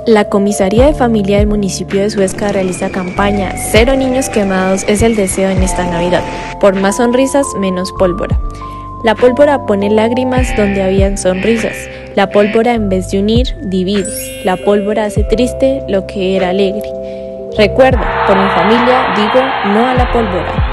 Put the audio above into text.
La Comisaría de Familia del municipio de Suezca realiza campaña Cero niños quemados es el deseo en esta Navidad. Por más sonrisas, menos pólvora. La pólvora pone lágrimas donde habían sonrisas. La pólvora, en vez de unir, divide. La pólvora hace triste lo que era alegre. Recuerda, por mi familia digo no a la pólvora.